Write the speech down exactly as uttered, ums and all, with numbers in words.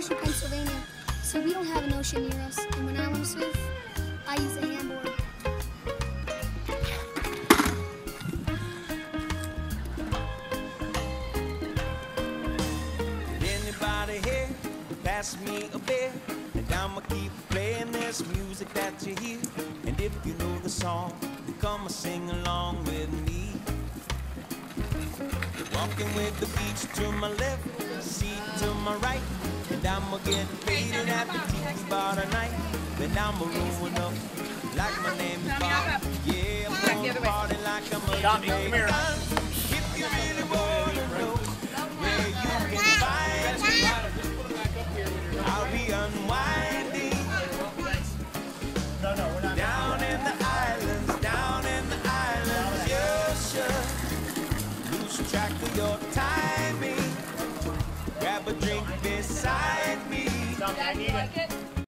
Hershey, Pennsylvania, so we don't have an ocean near us. And when I want to surf, I use a handboard. Anybody here? Pass me a beer, and I'ma keep playing this music that you hear. And if you know the song, come and sing along with me. Walking with the beach to my left, sea to my right, and I'ma get faded at the tiki bar tonight. Then I'ma roll up like my name is Bob. Yeah, I'm gonna party like I'm a Jamaican. If you really wanna know where you can find me, I'll be unwinding down in the islands, down in the islands. Yeah, sure. Lose track of your timing. Grab a drink beside me.